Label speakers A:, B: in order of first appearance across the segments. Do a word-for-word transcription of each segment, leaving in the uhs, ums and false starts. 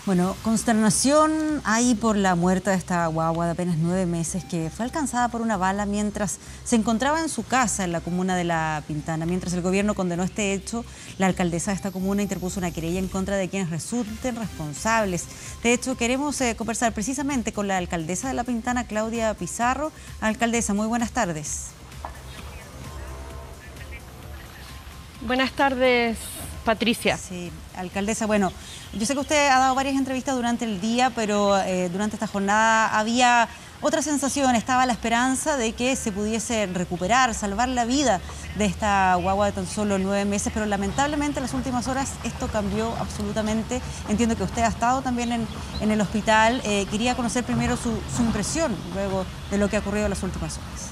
A: Bueno, consternación hay por la muerte de esta guagua de apenas nueve meses que fue alcanzada por una bala mientras se encontraba en su casa en la comuna de La Pintana. Mientras el gobierno condenó este hecho, la alcaldesa de esta comuna interpuso una querella en contra de quienes resulten responsables. De hecho, queremos eh, conversar precisamente con la alcaldesa de La Pintana, Claudia Pizarro. Alcaldesa, muy buenas tardes.
B: Buenas tardes, Patricia.
A: Sí, alcaldesa, bueno, yo sé que usted ha dado varias entrevistas durante el día, pero eh, durante esta jornada había otra sensación, estaba la esperanza de que se pudiese recuperar, salvar la vida de esta guagua de tan solo nueve meses, pero lamentablemente en las últimas horas esto cambió absolutamente. Entiendo que usted ha estado también en, en el hospital. Eh, quería conocer primero su, su impresión luego de lo que ha ocurrido en las últimas horas.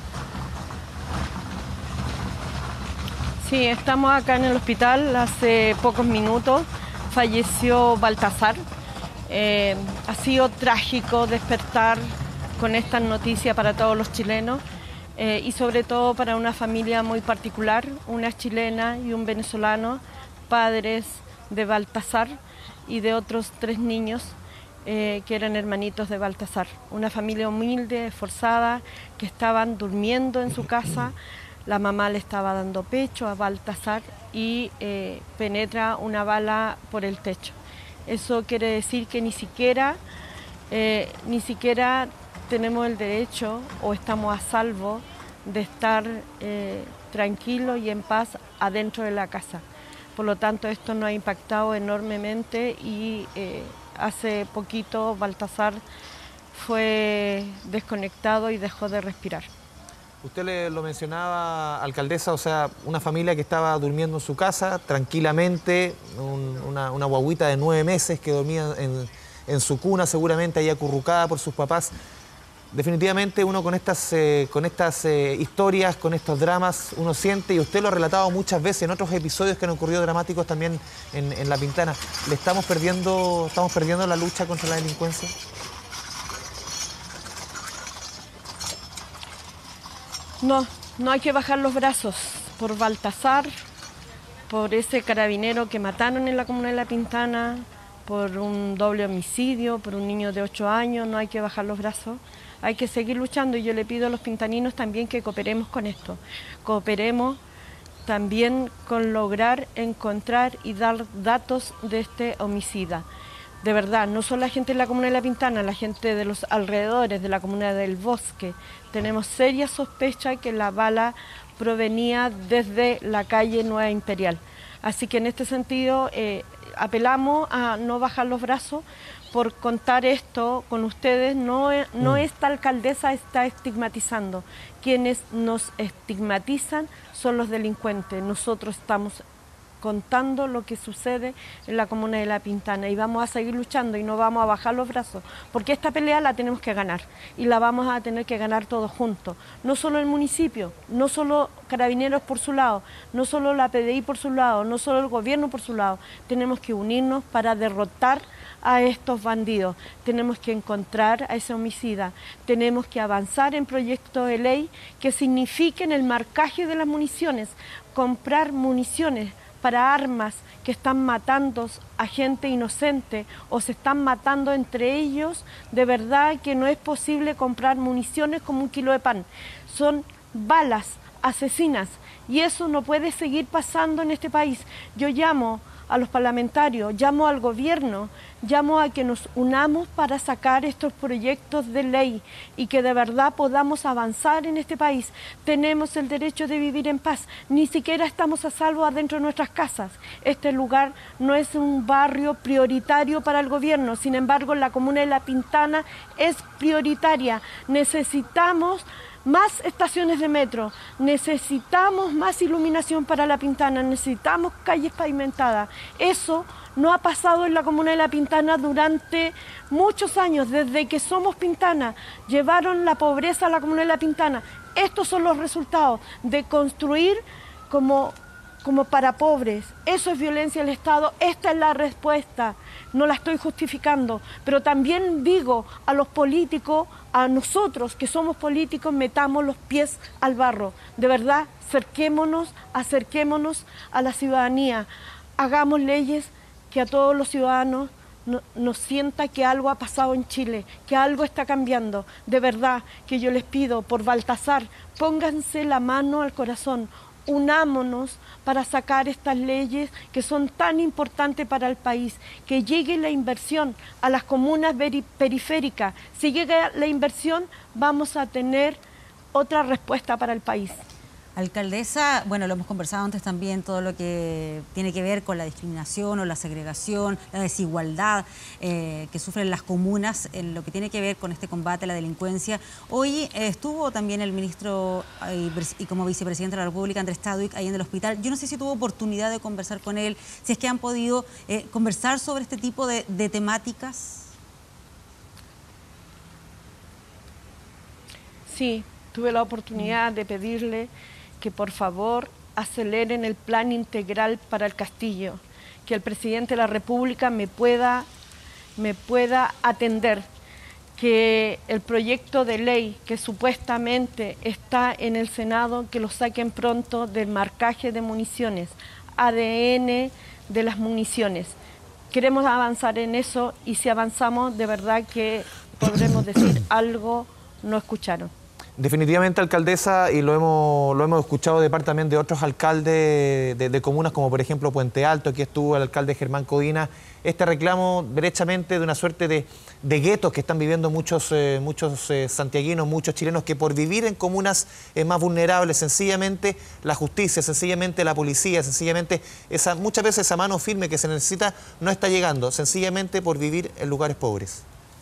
B: Sí, estamos acá en el hospital. Hace pocos minutos falleció Baltasar. Eh, ha sido trágico despertar con esta noticia para todos los chilenos eh, y sobre todo para una familia muy particular, una chilena y un venezolano, padres de Baltasar y de otros tres niños eh, que eran hermanitos de Baltasar. Una familia humilde, esforzada, que estaban durmiendo en su casa. La mamá le estaba dando pecho a Baltasar y eh, penetra una bala por el techo. Eso quiere decir que ni siquiera, eh, ni siquiera tenemos el derecho o estamos a salvo de estar eh, tranquilos y en paz adentro de la casa. Por lo tanto, esto nos ha impactado enormemente y eh, hace poquito Baltasar fue desconectado y dejó de respirar.
C: Usted le, lo mencionaba, alcaldesa, o sea, una familia que estaba durmiendo en su casa tranquilamente, un, una, una guaguita de nueve meses que dormía en, en su cuna, seguramente ahí acurrucada por sus papás. Definitivamente uno con estas, eh, con estas eh, historias, con estos dramas, uno siente, y usted lo ha relatado muchas veces en otros episodios que han ocurrido dramáticos también en, en La Pintana. ¿Le estamos perdiendo, estamos perdiendo la lucha contra la delincuencia?
B: No, no hay que bajar los brazos por Baltasar, por ese carabinero que mataron en la comuna de La Pintana, por un doble homicidio, por un niño de ocho años. No hay que bajar los brazos, hay que seguir luchando y yo le pido a los pintaninos también que cooperemos con esto. Cooperemos también con lograr encontrar y dar datos de este homicida. De verdad, no solo la gente de la comuna de La Pintana, la gente de los alrededores, de la comuna del Bosque. Tenemos serias sospechas que la bala provenía desde la calle Nueva Imperial. Así que en este sentido eh, apelamos a no bajar los brazos por contar esto con ustedes. No, no mm. Esta alcaldesa está estigmatizando. Quienes nos estigmatizan son los delincuentes. Nosotros estamos contando lo que sucede en la comuna de La Pintana y vamos a seguir luchando y no vamos a bajar los brazos, porque esta pelea la tenemos que ganar y la vamos a tener que ganar todos juntos, no solo el municipio, no solo Carabineros por su lado, no solo la P D I por su lado, no solo el gobierno por su lado. Tenemos que unirnos para derrotar a estos bandidos, tenemos que encontrar a ese homicida, tenemos que avanzar en proyectos de ley que signifiquen el marcaje de las municiones, comprar municiones para armas que están matando a gente inocente o se están matando entre ellos. De verdad que no es posible comprar municiones como un kilo de pan. Son balas asesinas y eso no puede seguir pasando en este país. Yo llamo a los parlamentarios, llamo al gobierno, llamo a que nos unamos para sacar estos proyectos de ley y que de verdad podamos avanzar en este país. Tenemos el derecho de vivir en paz, ni siquiera estamos a salvo adentro de nuestras casas. Este lugar no es un barrio prioritario para el gobierno, sin embargo la comuna de La Pintana es prioritaria. Necesitamos más estaciones de metro, necesitamos más iluminación para La Pintana, necesitamos calles pavimentadas. Eso no ha pasado en la comuna de La Pintana durante muchos años, desde que somos Pintana. Llevaron la pobreza a la comuna de La Pintana. Estos son los resultados de construir como, como para pobres. Eso es violencia del Estado. Esta es la respuesta. No la estoy justificando, pero también digo a los políticos, a nosotros que somos políticos, metamos los pies al barro. De verdad, acerquémonos, acerquémonos a la ciudadanía. Hagamos leyes que a todos los ciudadanos no, no sienta que algo ha pasado en Chile, que algo está cambiando. De verdad que yo les pido, por Baltasar, pónganse la mano al corazón, unámonos para sacar estas leyes que son tan importantes para el país, que llegue la inversión a las comunas periféricas. Si llega la inversión, vamos a tener otra respuesta para el país.
A: Alcaldesa, bueno, lo hemos conversado antes también, todo lo que tiene que ver con la discriminación o la segregación, la desigualdad eh, que sufren las comunas en lo que tiene que ver con este combate a la delincuencia. Hoy eh, estuvo también el ministro eh, y como vicepresidente de la República, Andrés Chadwick, ahí en el hospital. Yo no sé si tuvo oportunidad de conversar con él, si es que han podido eh, conversar sobre este tipo de, de temáticas.
B: Sí, tuve la oportunidad de pedirle que por favor aceleren el plan integral para el Castillo, que el presidente de la República me pueda, me pueda atender, que el proyecto de ley que supuestamente está en el Senado, que lo saquen pronto del marcaje de municiones, A D N de las municiones. Queremos avanzar en eso y si avanzamos de verdad que podremos decir algo no escucharon.
C: Definitivamente, alcaldesa, y lo hemos, lo hemos escuchado de parte también de otros alcaldes de, de comunas, como por ejemplo Puente Alto, aquí estuvo el alcalde Germán Codina, este reclamo derechamente de una suerte de, de guetos que están viviendo muchos, eh, muchos eh, santiaguinos, muchos chilenos, que por vivir en comunas eh, más vulnerables, sencillamente la justicia, sencillamente la policía, sencillamente esa, muchas veces esa mano firme que se necesita no está llegando, sencillamente por vivir en lugares pobres.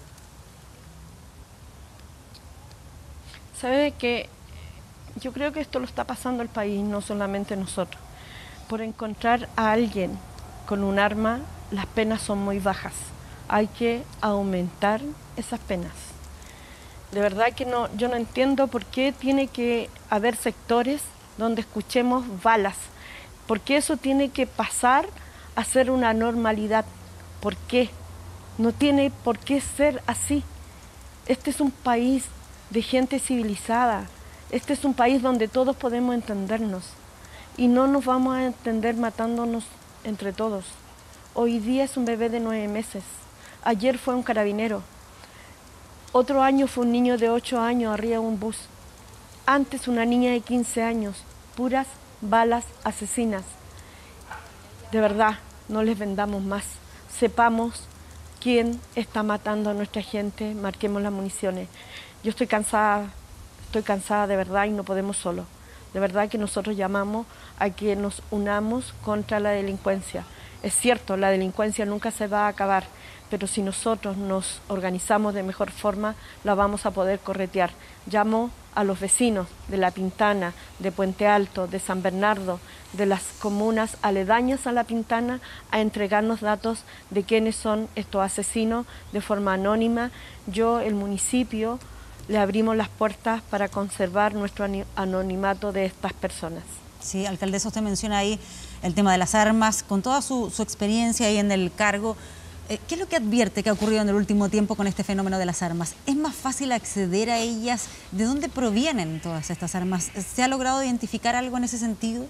B: ¿Sabe que yo creo que esto lo está pasando el país, no solamente nosotros? Por encontrar a alguien con un arma, las penas son muy bajas. Hay que aumentar esas penas. De verdad que no, yo no entiendo por qué tiene que haber sectores donde escuchemos balas. ¿Por qué eso tiene que pasar a ser una normalidad? ¿Por qué? No tiene por qué ser así. Este es un país de gente civilizada. Este es un país donde todos podemos entendernos y no nos vamos a entender matándonos entre todos. Hoy día es un bebé de nueve meses, ayer fue un carabinero, otro año fue un niño de ocho años arriba de un bus, antes una niña de quince años, puras balas asesinas. De verdad, no les vendamos más, sepamos quién está matando a nuestra gente, marquemos las municiones. Yo estoy cansada, estoy cansada de verdad y no podemos solo. De verdad que nosotros llamamos a que nos unamos contra la delincuencia. Es cierto, la delincuencia nunca se va a acabar, pero si nosotros nos organizamos de mejor forma, la vamos a poder corretear. Llamo a los vecinos de La Pintana, de Puente Alto, de San Bernardo, de las comunas aledañas a La Pintana, a entregarnos datos de quiénes son estos asesinos de forma anónima. Yo, el municipio, le abrimos las puertas para conservar nuestro anonimato de estas personas.
A: Sí, alcaldesa, usted menciona ahí el tema de las armas, con toda su, su experiencia ahí en el cargo. Eh, ¿Qué es lo que advierte que ha ocurrido en el último tiempo con este fenómeno de las armas? ¿Es más fácil acceder a ellas? ¿De dónde provienen todas estas armas? ¿Se ha logrado identificar algo en ese sentido?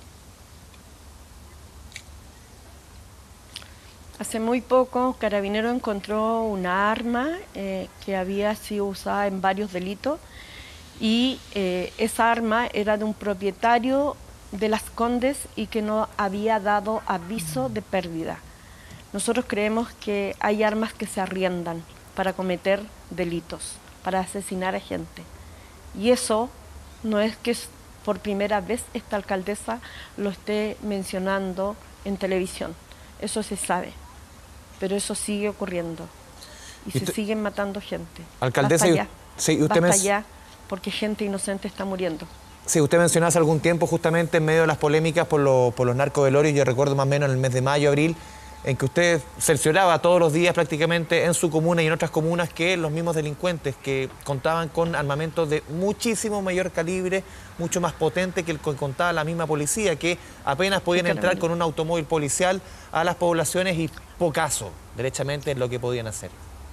B: Hace muy poco, Carabinero encontró una arma eh, que había sido usada en varios delitos y eh, esa arma era de un propietario de Las Condes y que no había dado aviso de pérdida. Nosotros creemos que hay armas que se arriendan para cometer delitos, para asesinar a gente. Y eso no es que por primera vez esta alcaldesa lo esté mencionando en televisión, eso se sabe. Pero eso sigue ocurriendo y, y se usted, siguen matando gente.
C: Alcaldesa,
B: basta ya,
C: sí, usted
B: basta ya, porque gente inocente está muriendo.
C: Sí, usted mencionó hace algún tiempo justamente en medio de las polémicas por, lo, por los narcovelorios, yo recuerdo más o menos en el mes de mayo, abril, en que usted cercioraba todos los días prácticamente en su comuna y en otras comunas que los mismos delincuentes que contaban con armamentos de muchísimo mayor calibre, mucho más potente que el que contaba la misma policía, que apenas podían entrar con un automóvil policial a las poblaciones y pocaso, derechamente, es lo que podían hacer.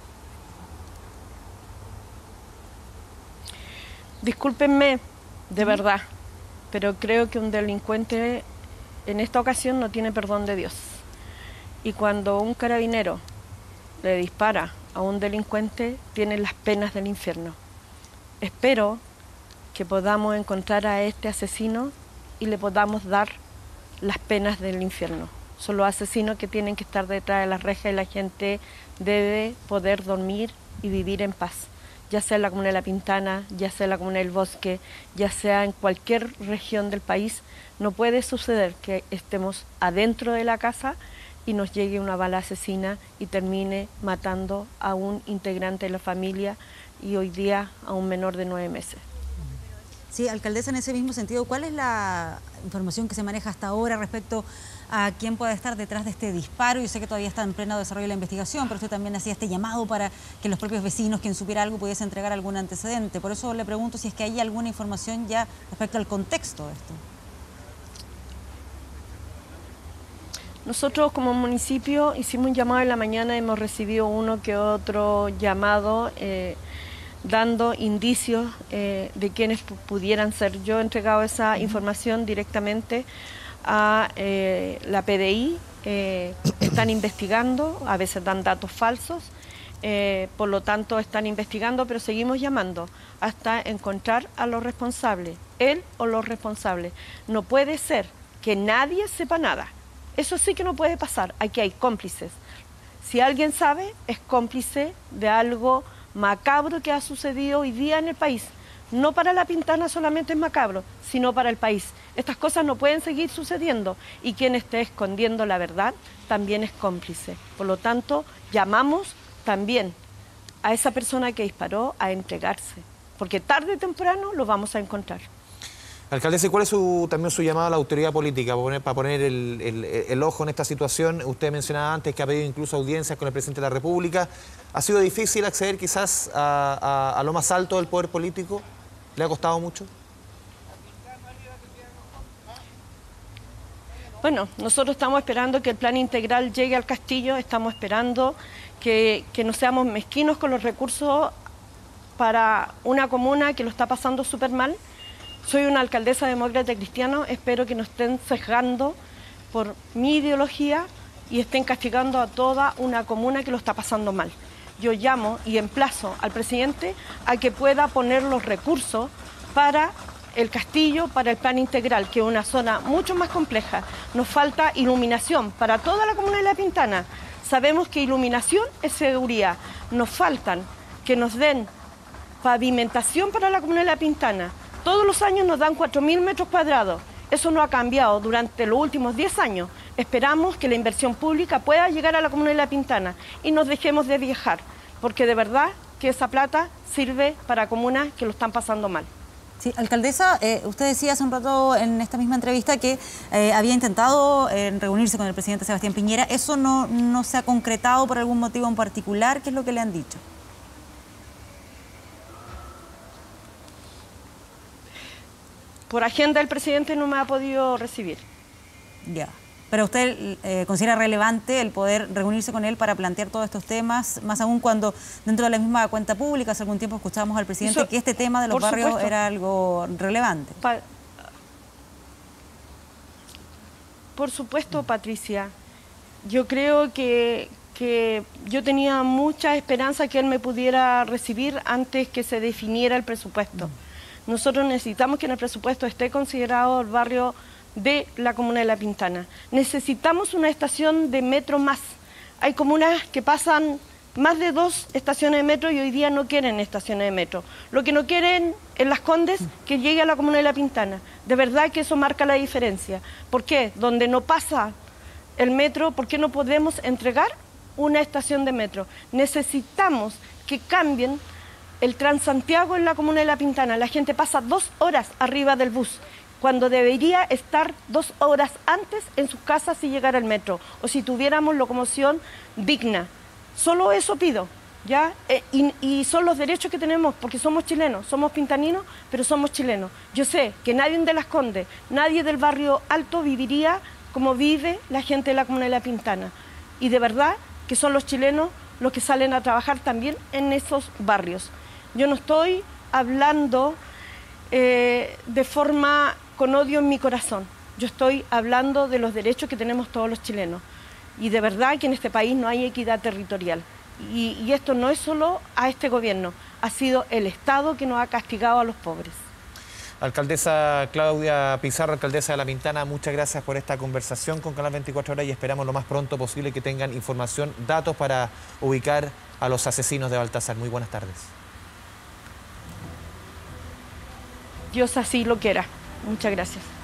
B: Discúlpenme, de verdad, pero creo que un delincuente en esta ocasión no tiene perdón de Dios. Y cuando un carabinero le dispara a un delincuente tiene las penas del infierno. Espero que podamos encontrar a este asesino y le podamos dar las penas del infierno. Son los asesinos que tienen que estar detrás de las rejas y la gente debe poder dormir y vivir en paz, ya sea en la comuna de La Pintana, ya sea en la comuna del Bosque, ya sea en cualquier región del país. No puede suceder que estemos adentro de la casa y nos llegue una bala asesina y termine matando a un integrante de la familia y hoy día a un menor de nueve meses.
A: Sí, alcaldesa, en ese mismo sentido, ¿cuál es la información que se maneja hasta ahora respecto a quién puede estar detrás de este disparo? Yo sé que todavía está en pleno desarrollo de la investigación, pero usted también hacía este llamado para que los propios vecinos, quien supiera algo, pudiese entregar algún antecedente. Por eso le pregunto si es que hay alguna información ya respecto al contexto de esto.
B: Nosotros como municipio hicimos un llamado en la mañana, hemos recibido uno que otro llamado, eh, dando indicios eh, de quienes pudieran ser. Yo he entregado esa información directamente a eh, la P D I, eh, están investigando, a veces dan datos falsos, eh, por lo tanto están investigando, pero seguimos llamando hasta encontrar a los responsables, él o los responsables. No puede ser que nadie sepa nada, eso sí que no puede pasar, aquí hay cómplices. Si alguien sabe, es cómplice de algo macabro que ha sucedido hoy día en el país. No para La Pintana solamente es macabro, sino para el país. Estas cosas no pueden seguir sucediendo y quien esté escondiendo la verdad también es cómplice. Por lo tanto, llamamos también a esa persona que disparó a entregarse, porque tarde o temprano lo vamos a encontrar.
C: Alcaldesa, ¿cuál es su, también su llamado a la autoridad política para poner, para poner el, el, el ojo en esta situación? Usted mencionaba antes que ha pedido incluso audiencias con el presidente de la República. ¿Ha sido difícil acceder quizás a, a, a lo más alto del poder político? ¿Le ha costado mucho?
B: Bueno, nosotros estamos esperando que el plan integral llegue al Castillo, estamos esperando que, que no seamos mezquinos con los recursos para una comuna que lo está pasando súper mal. Soy una alcaldesa demócrata cristiana, espero que no estén cejando por mi ideología y estén castigando a toda una comuna que lo está pasando mal. Yo llamo y emplazo al presidente a que pueda poner los recursos para el Castillo, para el plan integral, que es una zona mucho más compleja. Nos falta iluminación para toda la comuna de La Pintana. Sabemos que iluminación es seguridad. Nos faltan que nos den pavimentación para la comuna de La Pintana. Todos los años nos dan cuatro mil metros cuadrados. Eso no ha cambiado durante los últimos diez años. Esperamos que la inversión pública pueda llegar a la comuna de La Pintana y nos dejemos de viajar, porque de verdad que esa plata sirve para comunas que lo están pasando mal.
A: Sí, alcaldesa, eh, usted decía hace un rato en esta misma entrevista que eh, había intentado eh, reunirse con el presidente Sebastián Piñera. ¿Eso no, no se ha concretado por algún motivo en particular? ¿Qué es lo que le han dicho?
B: Por agenda el presidente no me ha podido recibir.
A: Ya. Pero usted eh, considera relevante el poder reunirse con él para plantear todos estos temas, más aún cuando dentro de la misma cuenta pública hace algún tiempo escuchábamos al presidente Eso, que este tema de los barrios supuesto. era algo relevante. Pa
B: por supuesto, Patricia. Yo creo que, que yo tenía mucha esperanza que él me pudiera recibir antes que se definiera el presupuesto. Mm. Nosotros necesitamos que en el presupuesto esté considerado el barrio de la comuna de La Pintana. Necesitamos una estación de metro más. Hay comunas que pasan más de dos estaciones de metro y hoy día no quieren estaciones de metro. Lo que no quieren en Las Condes, que llegue a la comuna de La Pintana. De verdad que eso marca la diferencia. ¿Por qué? Donde no pasa el metro, ¿por qué no podemos entregar una estación de metro? Necesitamos que cambien el Transantiago en la comuna de La Pintana. La gente pasa dos horas arriba del bus, cuando debería estar dos horas antes en sus casas si llegara el metro, o si tuviéramos locomoción digna. Solo eso pido, ¿ya? Eh, y, y son los derechos que tenemos, porque somos chilenos, somos pintaninos, pero somos chilenos. Yo sé que nadie de Las Condes, nadie del barrio Alto viviría como vive la gente de la comuna de La Pintana. Y de verdad que son los chilenos los que salen a trabajar también en esos barrios. Yo no estoy hablando eh, de forma con odio en mi corazón. Yo estoy hablando de los derechos que tenemos todos los chilenos. Y de verdad que en este país no hay equidad territorial. Y, y esto no es solo a este gobierno, ha sido el Estado que nos ha castigado a los pobres.
C: Alcaldesa Claudia Pizarro, alcaldesa de La Pintana, muchas gracias por esta conversación con Canal veinticuatro Horas y esperamos lo más pronto posible que tengan información, datos para ubicar a los asesinos de Baltasar. Muy buenas tardes.
B: Dios así lo quiera. Muchas gracias.